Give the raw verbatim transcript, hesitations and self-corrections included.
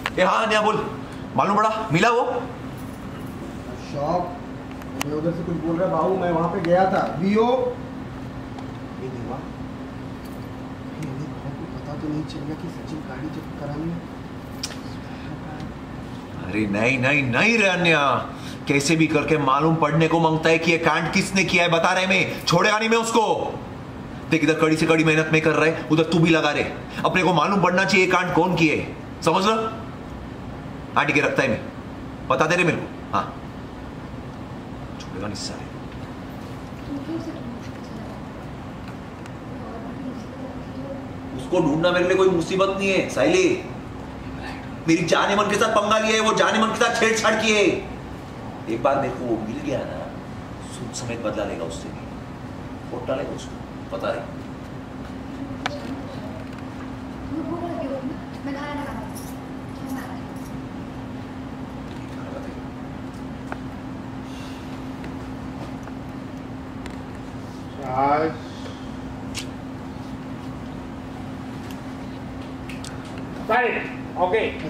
ए हाँ अन्या बोल, मालूम पड़ा? मिला वो? शॉप मैं उधर से कुछ बोल रहा बाबू, मैं वहां पे गया था वीओ। ये देवा पता तो नहीं चल गया कि सचिन गाड़ी जब करानी है। अरे नहीं नहीं नहीं रे अन्या, कैसे भी करके मालूम पड़ने को मांगता है कि ये कांड किसने किया है। बता रहे मैं, छोड़ेगा नहीं मैं उसको। देख इधर कड़ी से कड़ी मेहनत में कर रहे, उधर तू भी लगा रहे। अपने को मालूम पड़ना चाहिए कांड कौन किए, समझ लो। हाँ ठीक है, रखता है मैं, बता दे रहे मेरे को। हाँ छोड़ेगा नहीं सारे। उसको ढूंढना मेरे लिए कोई मुसीबत नहीं है साइली। मेरी जाने मन के साथ पंगा लिया है, वो जाने मन के साथ छेड़छाड़ की है। एक बार मेरे को वो मिल गया ना, सूद समेत बदला लेगा उससे भी, वोट डालेगा उसको, पता है। Right. Okay.